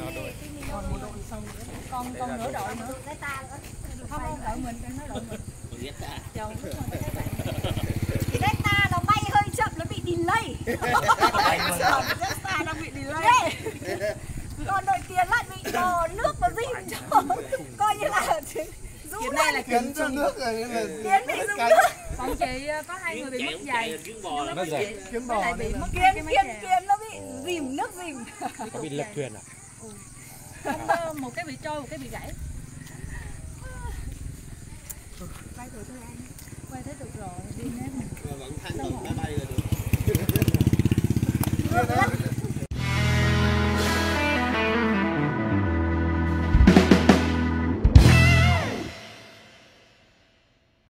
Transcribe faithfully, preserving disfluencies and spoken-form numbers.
Còn một đội xong nữa. Còn còn nửa đội nữa. Cái ta nữa. Không không đội mình cho nó đội mình. Chồng cái Delta nó bay hơi chậm, nó bị delay. Delta đang bị delay. Còn đội Tiến lại bị đò nước và dìm cho. Coi như là Tiến này là Tiến cho nước rồi. Tiến bị dùng nước. Còn chị có hai người bị mất giày. Nó bị Kiến bò bị mất Kiến Kiến Kiến nó bị dìm nước dìm. Có bị lật thuyền à? Không, một cái bị trôi, một cái bị gãy. Quay thử tôi ăn. Quay thấy được rồi, đi nè.